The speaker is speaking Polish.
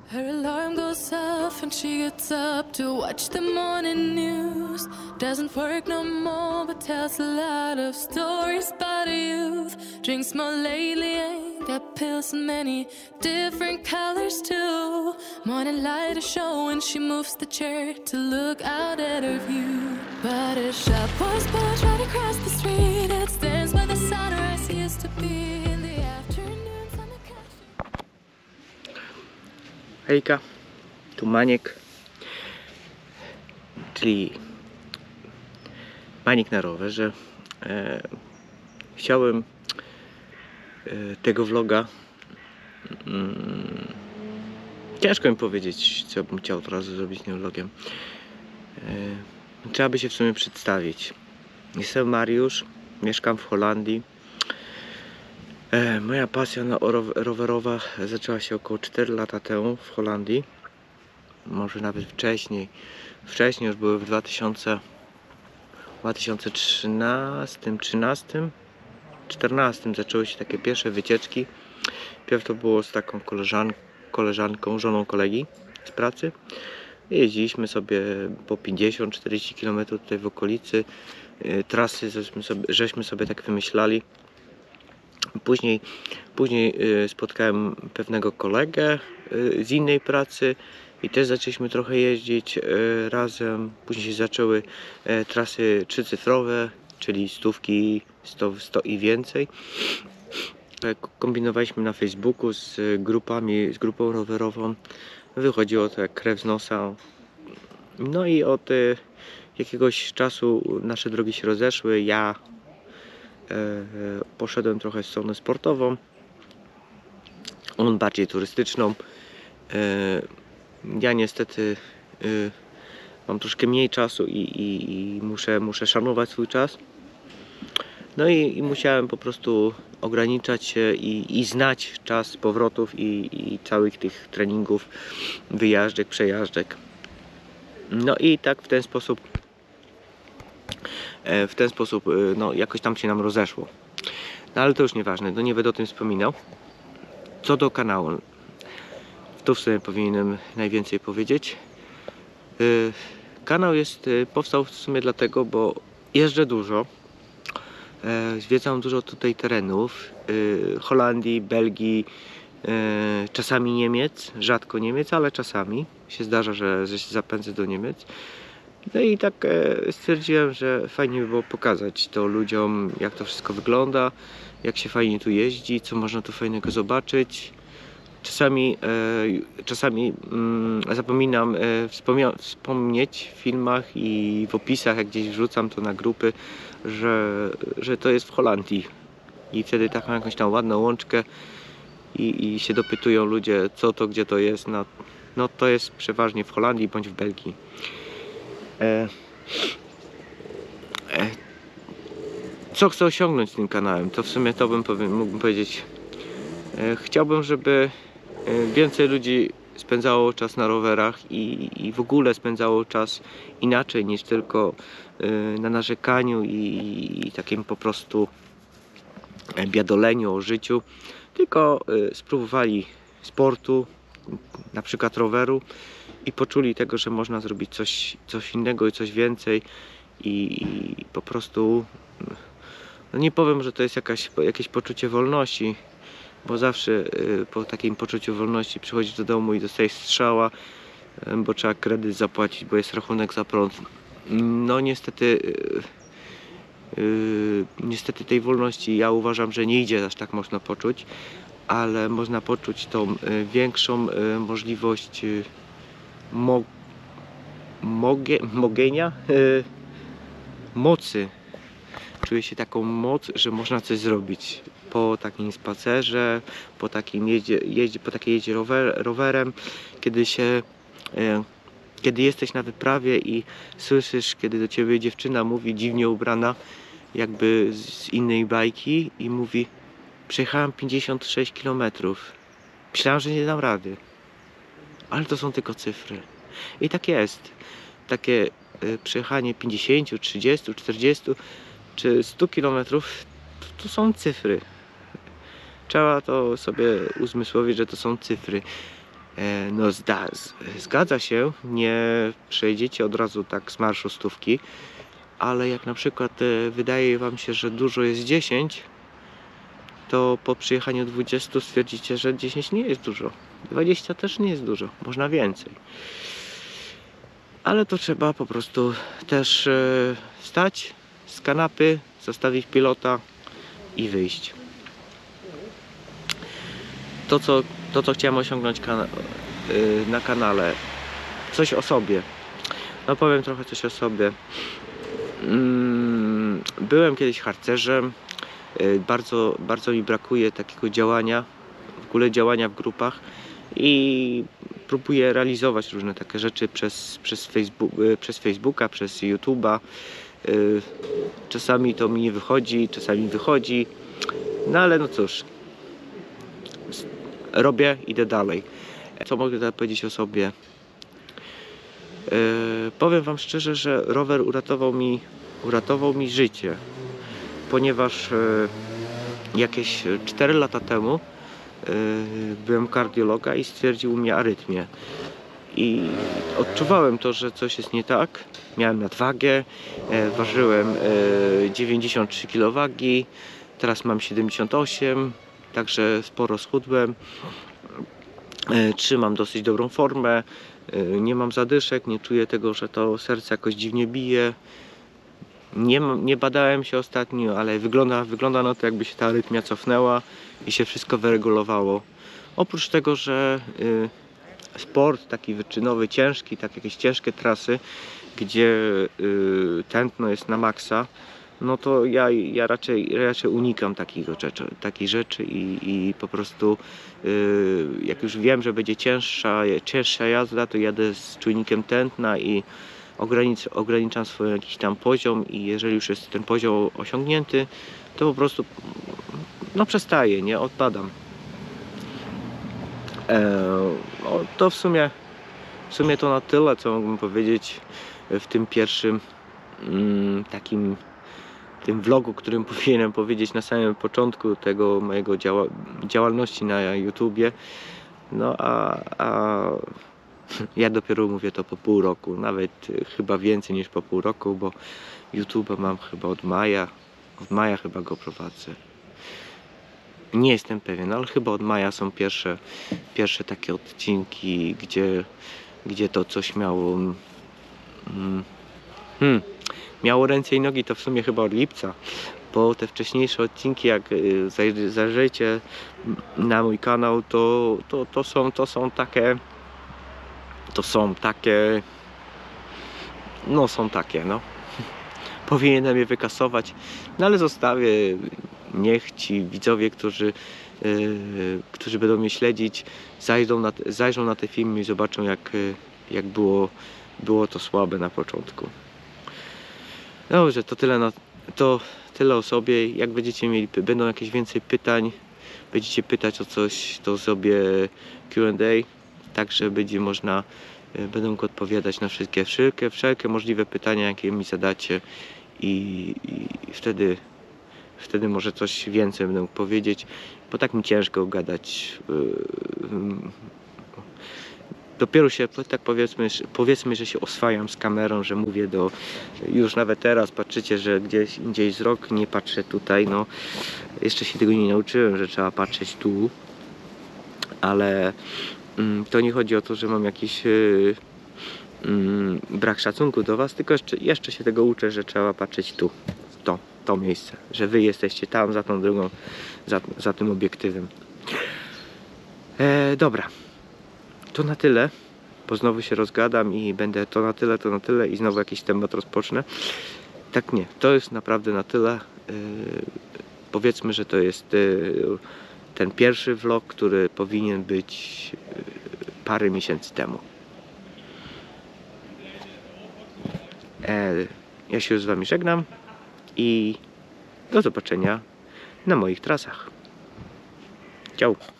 Her alarm goes off and she gets up to watch the morning news. Doesn't work no more but tells a lot of stories about youth. Drinks more lately, ain't got pills in many different colors too. Morning light is showing, she moves the chair to look out at her view. But a shop was built right across the street. It stands where the sunrise used to be in the afternoons on the couch. Hejka, tu Maniek, czyli Maniek na rowerze. Chciałem tego vloga, ciężko mi powiedzieć, co bym chciał od razu zrobić tym vlogiem. Trzeba by się w sumie przedstawić. Jestem Mariusz, mieszkam w Holandii. Moja pasja rowerowa zaczęła się około 4 lata temu w Holandii. Może nawet wcześniej. Wcześniej już były w 2013, 14 zaczęły się takie pierwsze wycieczki. Pierw to było z taką koleżanką, żoną kolegi z pracy. Jeździliśmy sobie po 50-40 km tutaj w okolicy. Trasy żeśmy sobie tak wymyślali. Później spotkałem pewnego kolegę z innej pracy i też zaczęliśmy trochę jeździć razem. Później się zaczęły trasy trzycyfrowe, czyli stówki, 100 i więcej. Kombinowaliśmy na Facebooku z grupą rowerową. Wychodziło to jak krew z nosa. No i od jakiegoś czasu nasze drogi się rozeszły. Ja poszedłem trochę w stronę sportową, on bardziej turystyczną. Ja niestety mam troszkę mniej czasu i muszę szanować swój czas. No i musiałem po prostu ograniczać się i znać czas powrotów i całych tych treningów, wyjażdżek, przejażdżek. No i tak w ten sposób no, jakoś tam się nam rozeszło. No ale to już nieważne, no nie będę o tym wspominał. Co do kanału, to w sumie powinienem najwięcej powiedzieć. Kanał powstał w sumie dlatego, bo jeżdżę dużo. Zwiedzam dużo tutaj terenów. Holandii, Belgii, czasami Niemiec, rzadko Niemiec, ale czasami się zdarza, że się zapędzę do Niemiec. No i tak stwierdziłem, że fajnie by było pokazać to ludziom, jak to wszystko wygląda, jak się fajnie tu jeździ, co można tu fajnego zobaczyć. Czasami zapominam wspomnieć w filmach i w opisach, jak gdzieś wrzucam to na grupy, że to jest w Holandii. I wtedy taką jakąś tam ładną łączkę i się dopytują ludzie, co to, gdzie to jest. No to jest przeważnie w Holandii bądź w Belgii. Co chcę osiągnąć tym kanałem? To w sumie to mógłbym powiedzieć. Chciałbym, żeby więcej ludzi spędzało czas na rowerach i w ogóle spędzało czas inaczej niż tylko na narzekaniu i takim po prostu biadoleniu o życiu, tylko spróbowali sportu, na przykład roweru, i poczuli tego, że można zrobić coś innego i coś więcej i po prostu, no nie powiem, że to jest jakieś poczucie wolności, bo zawsze po takim poczuciu wolności przychodzisz do domu i dostajesz strzała, bo trzeba kredyt zapłacić, bo jest rachunek za prąd. No niestety tej wolności ja uważam, że nie idzie aż tak można poczuć, ale można poczuć tą większą możliwość mocy. Czuję się taką moc, że można coś zrobić po takim spacerze, po takiej jeździe rowerem, kiedy jesteś na wyprawie i słyszysz, kiedy do ciebie dziewczyna mówi dziwnie ubrana, jakby z innej bajki, i mówi: przejechałem 56 km. Myślałem, że nie dam rady. Ale to są tylko cyfry. I tak jest. Takie przejechanie 50, 30, 40 czy 100 km to są cyfry. Trzeba to sobie uzmysłowić, że to są cyfry. No zgadza się, nie przejdziecie od razu tak z marszu 100, ale jak na przykład wydaje wam się, że dużo jest 10, to po przyjechaniu 20 stwierdzicie, że 10 nie jest dużo. 20 też nie jest dużo, można więcej. Ale to trzeba po prostu też wstać z kanapy, zostawić pilota i wyjść. To co chciałem osiągnąć na kanale. Coś o sobie. No powiem trochę coś o sobie. Byłem kiedyś harcerzem. Bardzo mi brakuje takiego działania, w ogóle działania w grupach i próbuję realizować różne takie rzeczy przez Facebooka, przez YouTube'a. Czasami to mi nie wychodzi, czasami wychodzi, no ale no cóż, robię, idę dalej. Co mogę teraz powiedzieć o sobie? Powiem wam szczerze, że rower uratował mi życie, ponieważ jakieś 4 lata temu byłem kardiologa i stwierdził u mnie arytmię. I odczuwałem to, że coś jest nie tak. Miałem nadwagę, ważyłem 93 kg wagi, teraz mam 78, także sporo schudłem. Trzymam dosyć dobrą formę, nie mam zadyszek, nie czuję tego, że to serce jakoś dziwnie bije. Nie badałem się ostatnio, ale wygląda na to, jakby się ta arytmia cofnęła i się wszystko wyregulowało. Oprócz tego, że sport taki wyczynowy, ciężki, tak jakieś ciężkie trasy, gdzie tętno jest na maksa, no to ja raczej unikam takich rzeczy i po prostu jak już wiem, że będzie cięższa jazda, to jadę z czujnikiem tętna i ograniczam swój jakiś tam poziom i jeżeli już jest ten poziom osiągnięty, to po prostu no przestaję, nie? Odpadam. To w sumie to na tyle, co mógłbym powiedzieć w tym pierwszym tym vlogu, którym powinienem powiedzieć na samym początku tego mojego działalności na YouTubie. No a ja dopiero mówię to po pół roku, nawet chyba więcej niż po pół roku, bo YouTube'a mam chyba od maja chyba go prowadzę. Nie jestem pewien, ale chyba od maja są pierwsze takie odcinki, gdzie to coś miało miało ręce i nogi, to w sumie chyba od lipca, bo te wcześniejsze odcinki, jak zajrzycie na mój kanał, to są takie no powinienem je wykasować, no ale zostawię, niech ci widzowie, którzy będą mnie śledzić, zajrzą na te filmy i zobaczą, jak było to słabe na początku. Dobrze, to tyle o sobie. Jak będą jakieś więcej pytań, będziecie pytać o coś, to zrobię Q&A, także będę mógł odpowiadać na wszelkie możliwe pytania, jakie mi zadacie i wtedy może coś więcej będę mógł powiedzieć, bo tak mi ciężko gadać. Dopiero się, tak powiedzmy, że się oswajam z kamerą, że mówię już nawet teraz patrzycie, że gdzieś indziej wzrok, nie patrzę tutaj, no jeszcze się tego nie nauczyłem, że trzeba patrzeć tu, ale to nie chodzi o to, że mam jakiś brak szacunku do was, tylko jeszcze się tego uczę, że trzeba patrzeć tu, to miejsce, że wy jesteście tam, za tą drugą, za tym obiektywem. Dobra. To na tyle, bo znowu się rozgadam i będę to na tyle i znowu jakiś temat rozpocznę. Tak nie, to jest naprawdę na tyle. Powiedzmy, że to jest ten pierwszy vlog, który powinien być parę miesięcy temu. Ja się już z wami żegnam i do zobaczenia na moich trasach. Ciao!